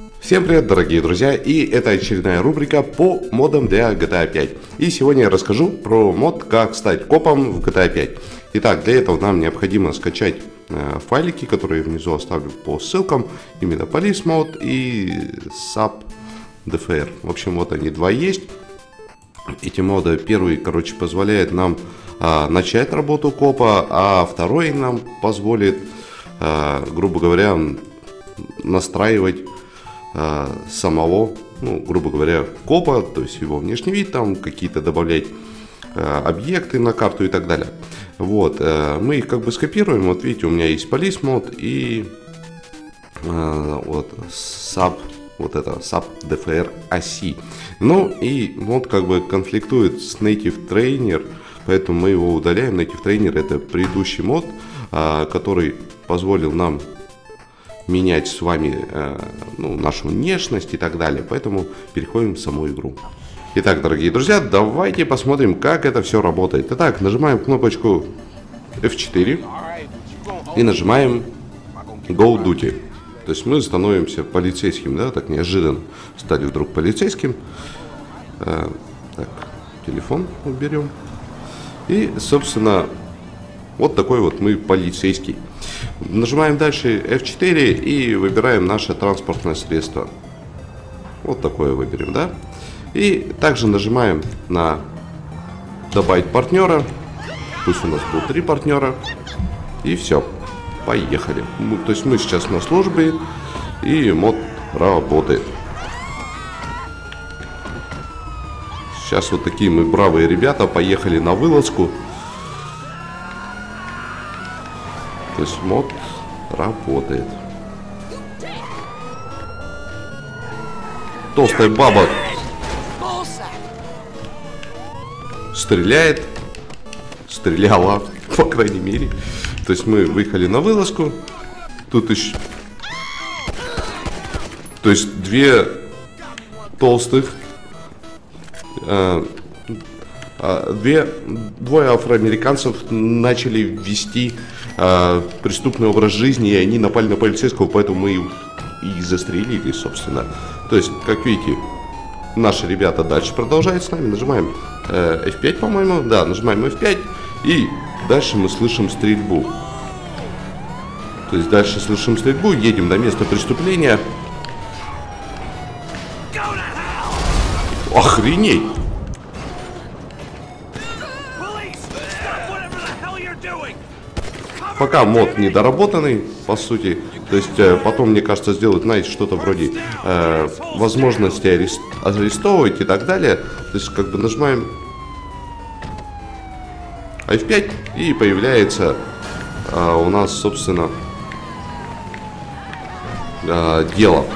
Всем привет, дорогие друзья, и это очередная рубрика по модам для GTA 5. И сегодня я расскажу про мод «Как стать копом в GTA 5». Итак, для этого нам необходимо скачать файлики, которые я внизу оставлю по ссылкам. Именно Police Mode и SAP DFR. В общем, вот они два есть. Эти моды, первый, позволяет нам начать работу копа, а второй нам позволит, грубо говоря, настраивать самого, грубо говоря, копа, то есть его внешний вид, там какие-то добавлять объекты на карту и так далее. Вот, мы их скопируем. Вот видите, у меня есть Police Mode и вот SAP, вот это SAP DFR ASI. Ну и мод конфликтует с Native Trainer, поэтому мы его удаляем. Native Trainer — это предыдущий мод, который позволил нам менять с вами нашу внешность и так далее. Поэтому переходим в саму игру. Итак, дорогие друзья, давайте посмотрим, как это все работает. Итак, нажимаем кнопочку F4 и нажимаем Go Duty. То есть мы становимся полицейским, да, так неожиданно стали вдруг полицейским. Так, телефон уберем. И, собственно, вот такой вот мы полицейский. Нажимаем дальше F4 и выбираем наше транспортное средство. Вот такое выберем, да? И также нажимаем на добавить партнера. Пусть у нас будет 3 партнера. И все. Поехали. То есть мы сейчас на службе, и мод работает. Сейчас вот такие мы бравые ребята поехали на вылазку. То есть мод работает. Толстая баба стреляет. Стреляла, по крайней мере. То есть мы выехали на вылазку. Тут еще... То есть двое афроамериканцев начали вести преступный образ жизни, и они напали на полицейского, поэтому мы их и застрелили, собственно. То есть, как видите, наши ребята дальше продолжают с нами. Нажимаем F5, по-моему. Да, нажимаем F5, и дальше мы слышим стрельбу. То есть дальше слышим стрельбу, едем до места преступления. Охренеть! Пока мод недоработанный, по сути. То есть потом, мне кажется, сделать, знаете, что-то вроде возможности арестовывать и так далее. То есть нажимаем F5, и появляется у нас, собственно, дело.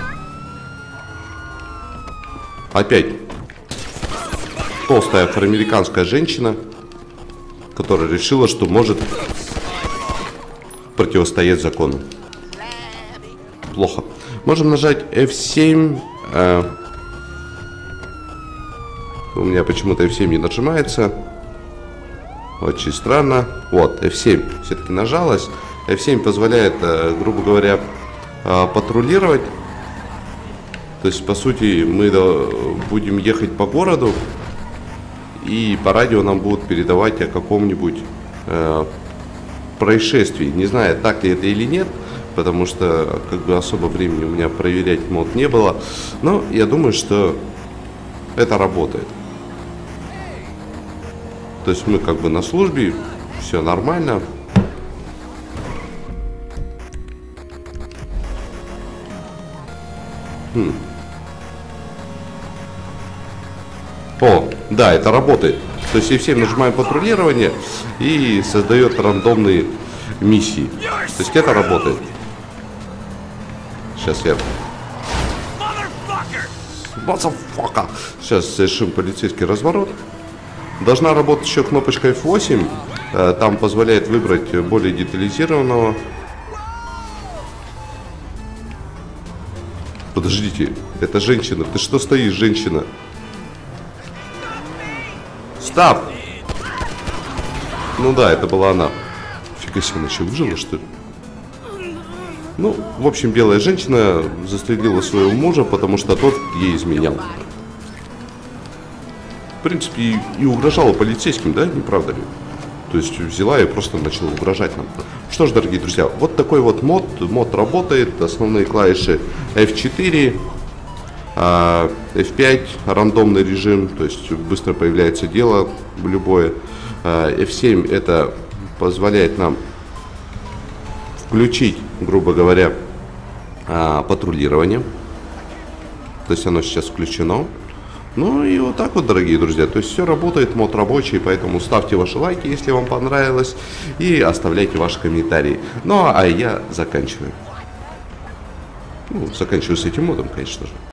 Опять толстая афроамериканская женщина, которая решила, что может противостоять закону. Плохо. Можем нажать F7. У меня почему-то F7 не нажимается. Очень странно. Вот, F7 все-таки нажалась. F7 позволяет, грубо говоря, патрулировать. То есть, по сути, мы будем ехать по городу, и по радио нам будут передавать о каком-нибудь происшествии. Не знаю, так ли это или нет, потому что особо времени у меня проверять мод не было. Но я думаю, что это работает. То есть мы на службе, все нормально. О, да, это работает. То есть F7 нажимаем патрулирование и создает рандомные миссии. То есть это работает. Сейчас я... Сейчас совершим полицейский разворот. Должна работать еще кнопочка F8. Там позволяет выбрать более детализированного. Подождите, это женщина. Ты что стоишь, женщина? Стоп! Ну да, это была она. Фига себе, она еще выжила, что ли? Ну, в общем, белая женщина застрелила своего мужа, потому что тот ей изменял. В принципе, и угрожала полицейским, да, не правда ли? То есть взяла и просто начала угрожать нам. Что ж, дорогие друзья, вот такой вот мод. Мод работает. Основные клавиши F4, F5, рандомный режим, то есть быстро появляется дело любое. F7 это позволяет нам включить, грубо говоря, патрулирование. То есть оно сейчас включено. Ну и вот так вот, дорогие друзья, то есть все работает, мод рабочий, поэтому ставьте ваши лайки, если вам понравилось, и оставляйте ваши комментарии. Ну а я заканчиваю. Ну, заканчиваю с этим модом, конечно же.